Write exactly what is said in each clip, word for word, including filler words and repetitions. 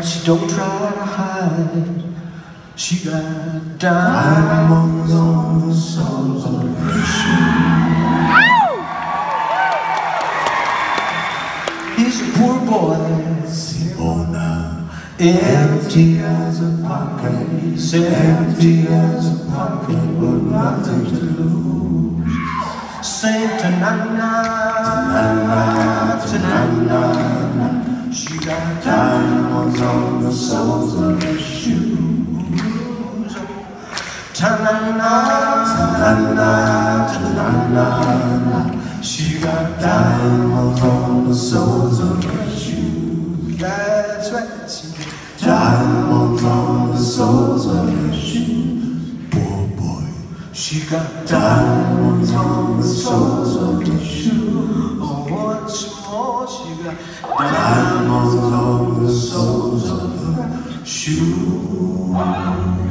And she don't try to hide. She got diamonds on the soles of her shoes. He's a poor boy, Simona, empty as a pocket, empty as a pocket, but nothing to lose. Sing ta-na-na, ta-na-na, ta-na-na. She got diamonds on the soles of her shoes. Ta-na-na, ta-na-na, ta-na-na. She got diamonds on the soles of her shoes. That's right. She got diamonds on the soles of her shoes. Poor boy. She got diamonds on the soles of her shoes. Oh, once more, she got diamonds on the soles of her shoes.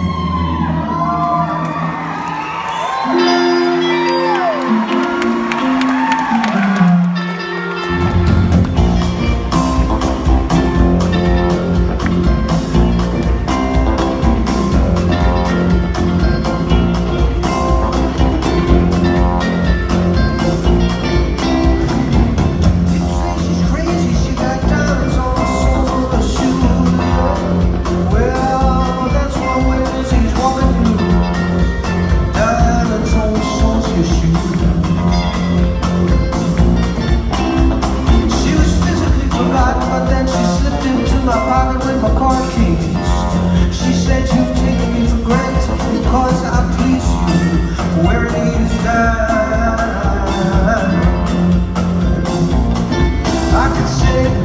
She said you've taken me for granted because I please you where it is down. I could say